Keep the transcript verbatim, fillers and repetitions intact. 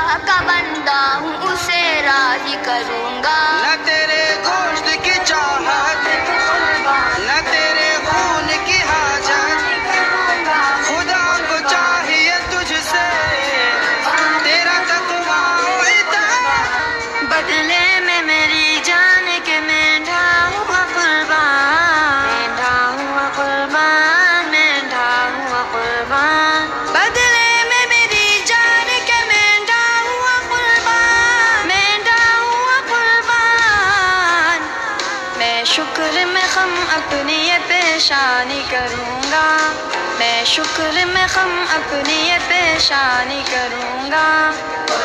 کا بندہ ہوں اسے راضی کروں گا، نہ تیرے گوشت کی چاہت نہ تیرے خون کی حاجت، خدا کو چاہیے تجھ سے تیرا تقویٰ و اطاعت۔ بدلے میں میری جان کے میں ڈھاؤں قربان، میں ڈھاؤں قربان، میں ڈھاؤں قربان، بدلے میں میری جان کے میں ڈھاؤں قربان، میں ڈھاؤں قربان، میں شکر میں خم اپنی یہ پیشانی کروں گا، میں شکر میں خم اپنی یہ پیشانی کروں گا۔